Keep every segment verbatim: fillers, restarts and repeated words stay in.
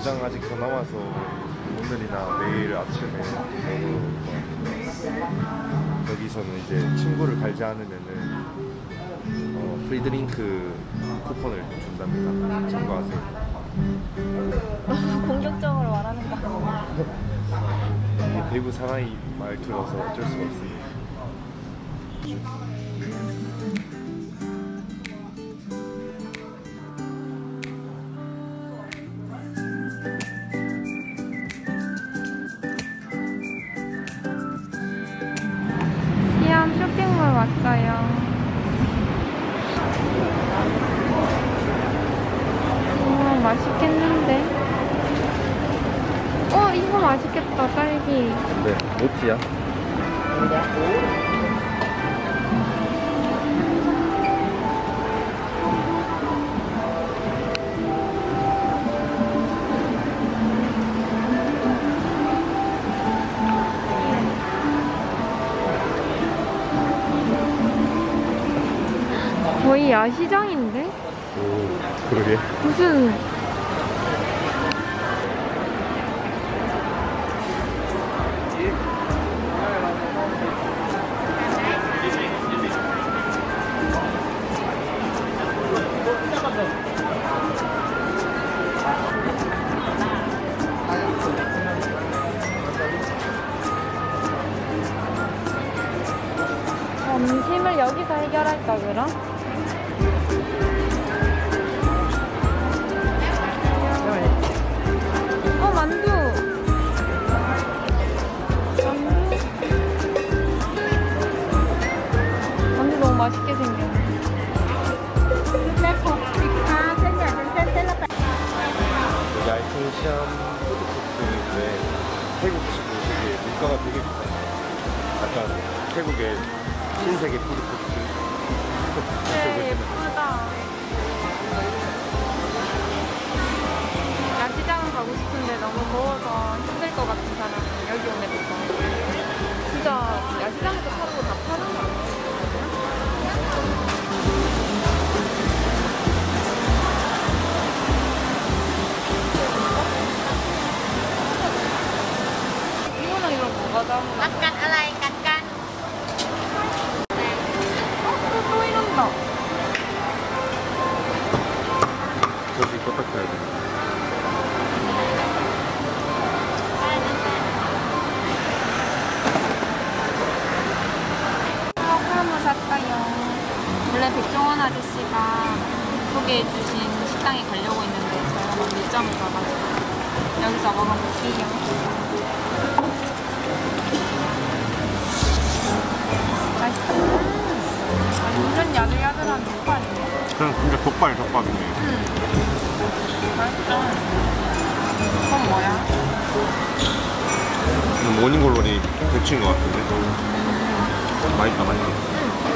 당장 아직 더 남아서 오늘이나 내일 아침에 먹을 것 같아요. 여기서는 이제 친구를 갈지 않으면은 어, 프리드링크 쿠폰을 준답니다. 참고하세요. 공격적으로 말하는 거. 이게 대구 사나이 말투라서 어쩔 수가 없습니다. 시암 쇼핑몰 왔어요. 우와, 맛있겠는데? 어, 이거 맛있겠다, 딸기. 네, 모찌야. 거의 야시장인데? 오, 그러게. 무슨 점심을 여기서 해결할까 그럼? 어, 만두! 만두? 만두 너무 맛있게 생겼네. 여기 아이콘 시암 푸드코트인데 태국식으로 되게 물가가 되게 비싸요. 약간 태국의 신세계 푸드코트. 네, 예쁘다. 야시장은 가고 싶은데 너무 더워서 힘들 것 같은 사람은 여기 오면 될 것 같아요. 진짜 야시장에서 파는 거 다 파는 거 아니에요? 이거랑 이거 뭐가 다른가? 깐깐 알아이 깐깐. 어? 또 이런다. 저기 껐다 켜야 돼. 크로모 샀어요. 원래 백종원 아저씨가 소개해주신 식당에 가려고 했는데 저희가 막 늦잠을 자가지고 여기서 먹어볼게요. 맛있다. 완전 야들야들한 족발이네. 그냥 진짜 족발 족발이네. 응. 맛있다. 이건 뭐야? 모닝글로리 데친 것 같은데. 맛있다, 맛있다.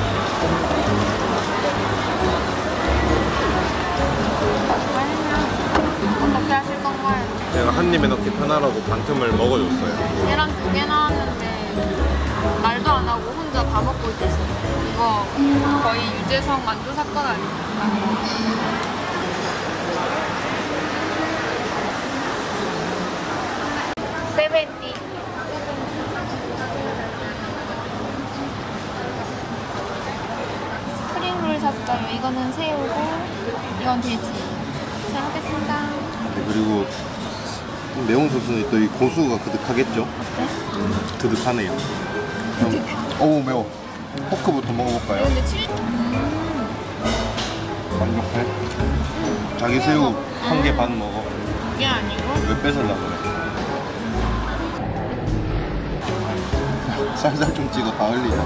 어떻게 하실 건가요? 제가 한 입에 넣기 편하라고 반틈을 먹어줬어요. 계란 두 개 나왔는데 말도 안 하고 혼자 다 먹고 있었어요. 이거 거의 유재석 만두 사건 아닙니까? 세븐티. 스프링롤 샀어요. 이거는 새우고 이건 돼지. 잘 먹겠습니다. 네, 그리고 매운 소스는 또 이 고수가 그득하겠죠? 네? 음, 그득하네요. 그럼, 어우 매워. 포크부터 먹어볼까요? 근데 칠... 만족해? 자기 새우 한 개 반 먹어. 이게 아니고? 왜 뺏으려고 그래? 살살 좀 찍어 다 흘리자.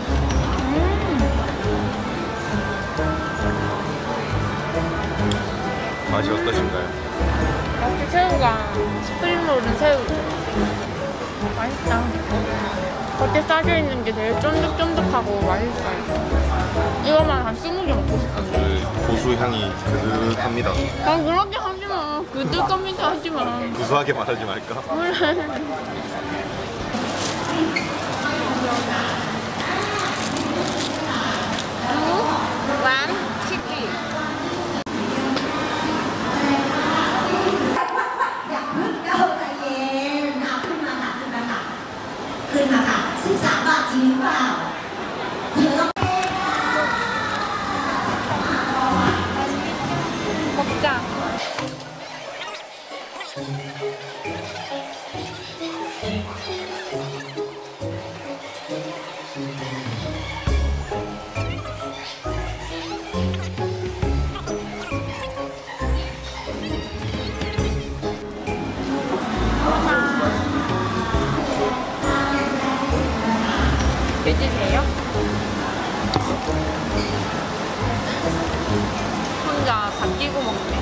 맛이 어떠신가요? 역시 새우가 스프링롤은 새우죠. 맛있다. 겉에 싸져 있는 게 되게 쫀득쫀득하고 맛있어요. 이거만 한 스무 개 먹고 싶어. 아주 고수 향이 그득합니다. 아 그렇게 하지 마. 그득합니다 하지 마. 구수하게 말하지 말까? 그래. 완 치킨. 먹자. 드세요? 혼자 다 끼고 먹네.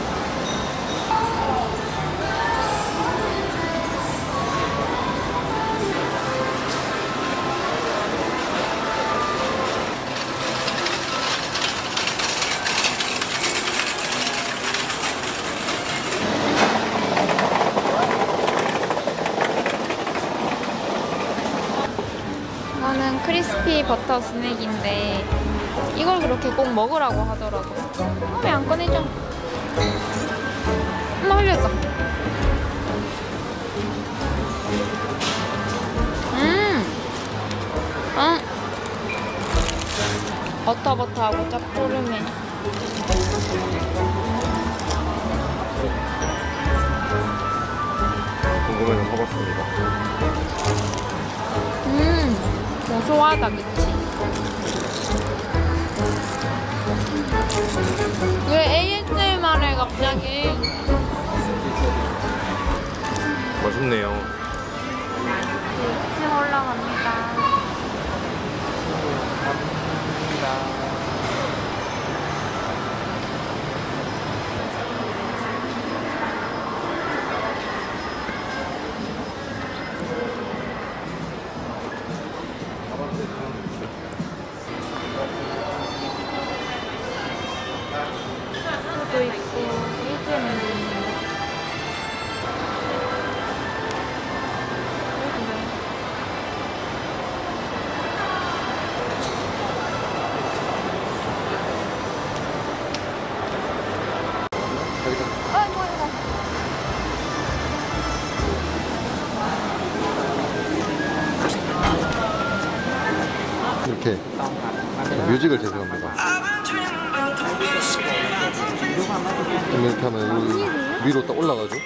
이거는 크리스피 버터 스낵인데 이걸 그렇게 꼭 먹으라고 하더라고요. 어, 왜 안 꺼내줘? 엄마 흘렸어. 음, 응. 버터 버터하고 짭조름해. 궁금해서 사봤습니다. 음. 고소하다, 그치? 왜 에이에스엠알에 갑자기? 맛있네요. 네, 층 올라갑니다. 도 있고 일주일은 아이고 아이고. 이렇게 뮤직을 제공합니다. 이렇게 하면 여기 위로 딱 올라가죠.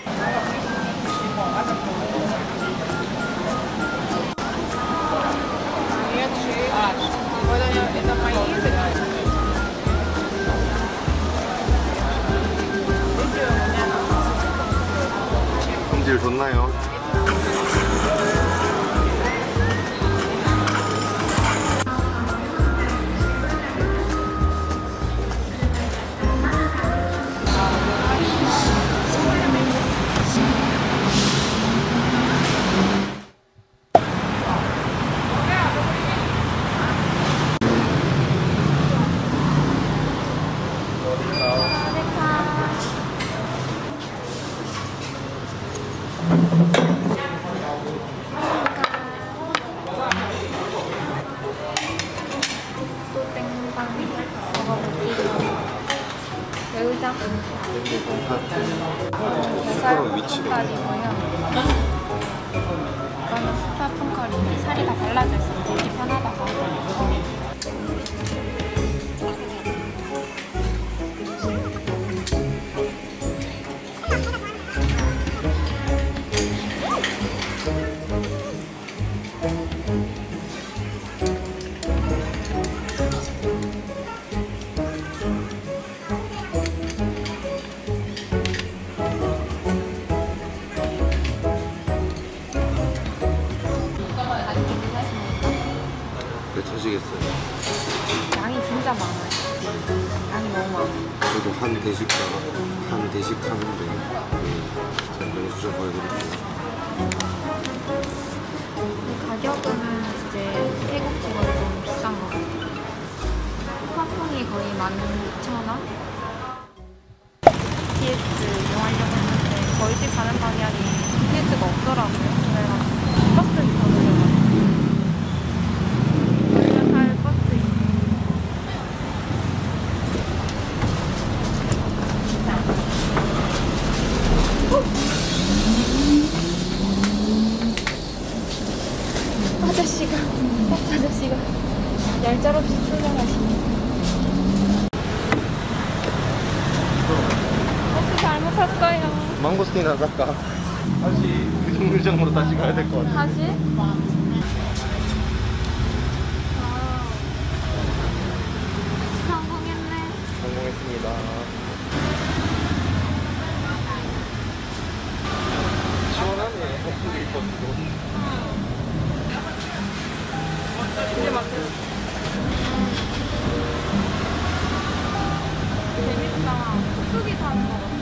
품질 좋나요? 매우장 숟가락 위치가 이거는 스파픈 커리인데 살이 다 발라져 있어서 먹기 편하다고 하더라고요. 터지겠어요. 양이 진짜 많아요. 양이 너무 많아요. 그래도 한 대식당 한 대식 하는데 제가 수저 보여드릴게요. 가격은 이제 태국집은 좀 비싼 것 같아요. 화풍이 거의 만 이천 원? 비티에스 이용하려고 했는데 저희 집 가는 방향이 비티에스가 없더라고요. 그래서 버스를 더 돌려가지고 아저씨가, 버스 아저씨가 얄짤없이 출발하시네. 샀어요. 망고스틴 하나 살까? 다시 의정의정으로 다시 가야 될 것 같아. 다시? 성공했네. 성공했습니다. 시원하네. 덕분에 입었어. 이제 막 재밌다. 뚝뚝이 타는 거 같아.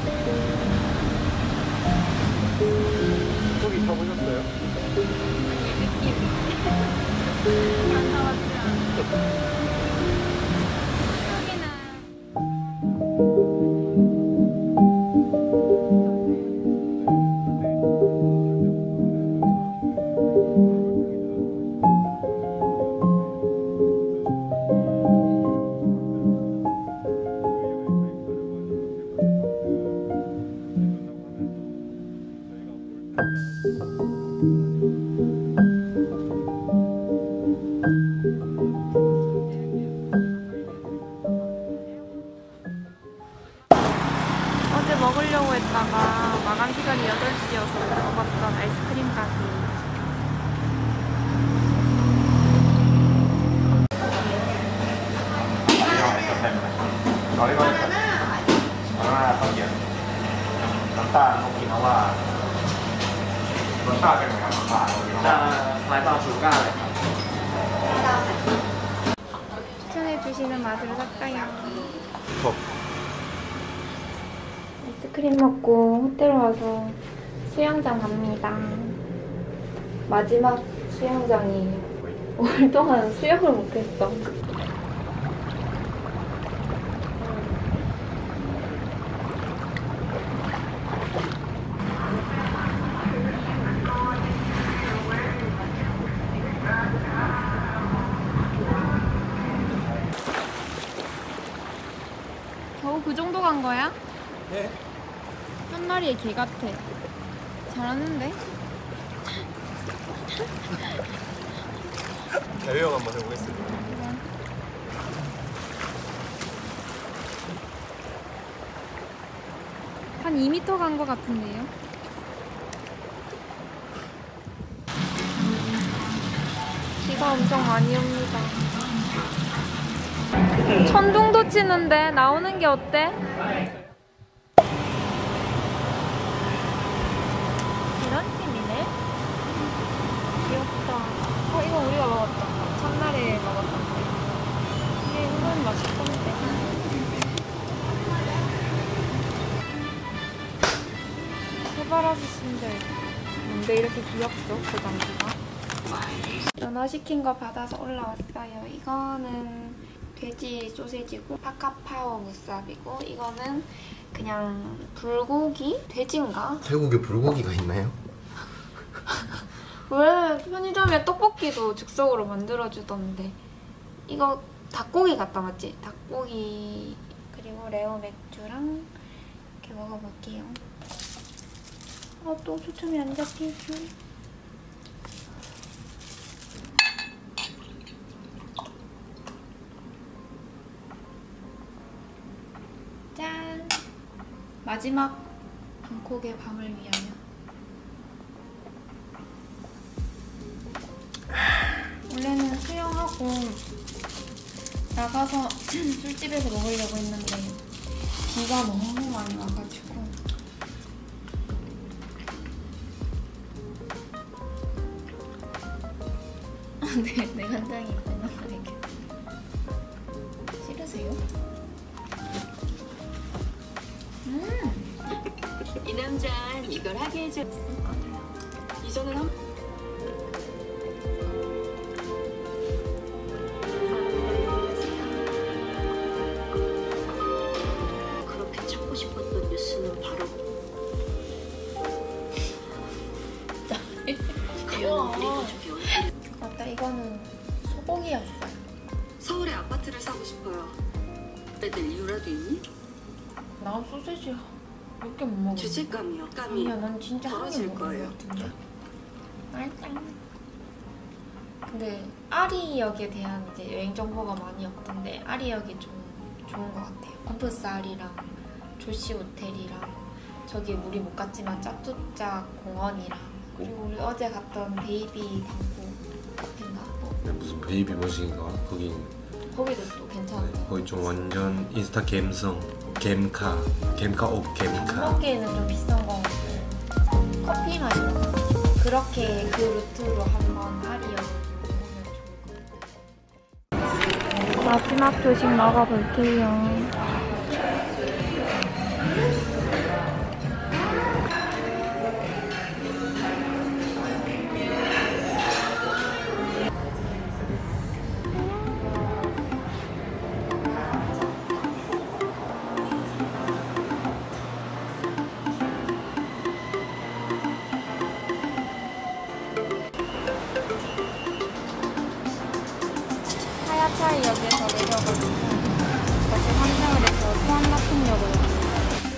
저기 타보셨어요? 느낌. 안 타봤지 않아. 어제 먹으려고 했다가 마감 시간이 여덟 시여서 먹었던 아이스크림 가게. nói nói nó là không nhiều chúng ta không nhìn nó là chúng ta cần phải làm bài chúng ta phải vào chủ ca này 추천해주시는 맛으로 샀어요. 컵 아이스크림 먹고 호텔 와서 수영장 갑니다. 마지막 수영장이에요. 올 동안 수영을 못했어. 겨우 그 정도 간 거야? 네. 한 마리의 개 같아. 잘하는데? 대회용 한번 해보겠습니다. 한 이 미터 간 거 같은데요? 비가 엄청 많이 옵니다. 천둥도 치는데 나오는 게 어때? 계란찜이네? 귀엽다. 어, 이거 우리가 먹었던 거. 첫날에 먹었던 거. 이게 은근 맛있던데. 해바라기 신들. 근데 이렇게 귀엽죠? 그 단지가. 연어시킨 거 받아서 올라왔어요. 이거는 돼지 소세지고 파카파오 무쌉이고 이거는 그냥 불고기? 돼지인가? 태국에 불고기가 있나요? 왜 편의점에 떡볶이도 즉석으로 만들어주던데. 이거 닭고기 같다 맞지? 닭고기 그리고 레오 맥주랑 이렇게 먹어볼게요. 아, 또 초점이 안 잡히지. 짠! 마지막 방콕의 밤을 위하여. 원래는 수영하고 나가서 술집에서 먹으려고 했는데 비가 너무 많이 와가지고 네, 내 간장이 있구나. 이렇게 싫으세요? 음! 이 남자는 이걸 하게 해줘. 이전을 한 그렇게 찾고 싶었던 뉴스는 바로 귀여워. 맞다, 이거는 소고기였어요. 서울에 아파트를 사고 싶어요. 애들 이유라도 있니? 나 소세지 몇 개 못 먹어. 죄책감이요. 감이 아니야, 난 진짜 한 개 벌어질 먹은 거예요. 것 같은데. 맛있다. 근데 아리역에 대한 이제 여행 정보가 많이 없던데 아리역이 좀 좋은 것 같아요. 컴프스 아리랑 조시 호텔이랑 저기 우리 못 갔지만 짝두짝 공원이랑 그리고 우리 어제 갔던 베이비 광고 카페인가? 네, 무슨 베이비 머신인가? 거기 거기도 또 괜찮아요. 거기 좀 완전 인스타 갬성, 갬카, 갬카 옵 밥 갬카. 먹기에는 좀 비싼 거 같고 커피 마시는 거 그렇게 그 루트로 한번 파리여 보면 좋을 것 같아요. 마지막 조식 먹어볼게요. 하야차이역에서 내려가지고 다시 환승을 해서 수완마통역으로 갑니다.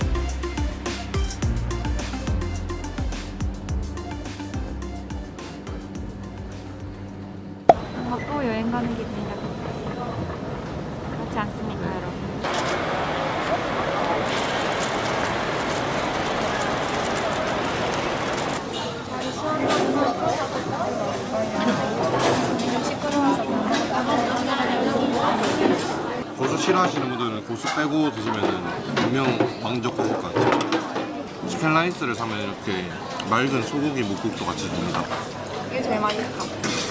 뭔가 또 여행 가는 기분이라 그렇지 않습니까, 여러분? 다시 수완마통역 시끄러워서 고수 싫어하시는 분들은 고수 빼고 드시면은 분명 만족하실 것 같아요. 치킨 라이스를 사면 이렇게 맑은 소고기 묵국도 같이 줍니다. 이게 제일 맛있어.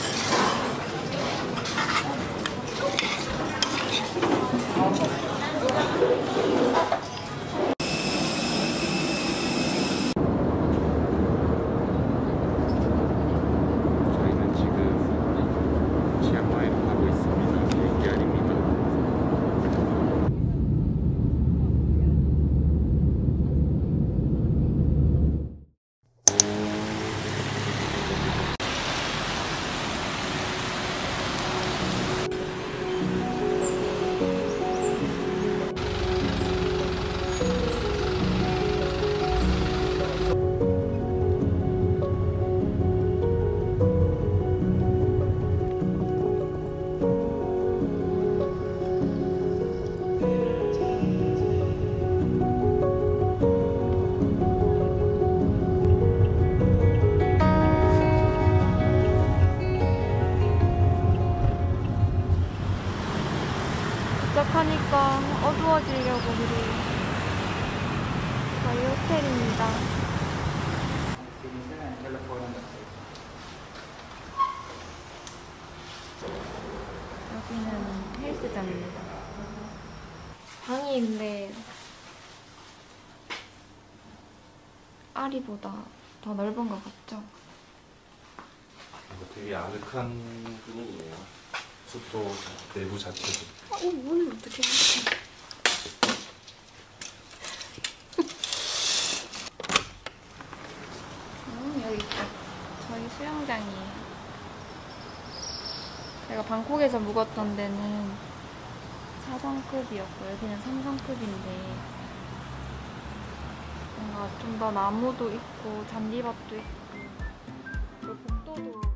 저희는 지금 치앙마이로 가고 있습니다. 비행기 아닙니다. 도착하니까 어두워지려고 그래요. 저희 호텔입니다. 여기는 헬스장입니다. 방이 근데 아리보다 더 넓은 것 같죠? 되게 아늑한 분위기예요. 숙소 내부 자체도. 어, 문을 어떻게 해? 음, 여기 있다. 저희 수영장이에요. 제가 방콕에서 묵었던 데는 사 성급이었고 여기는 삼 성급인데 뭔가 좀 더 나무도 있고 잔디밭도 있고 그리고 복도도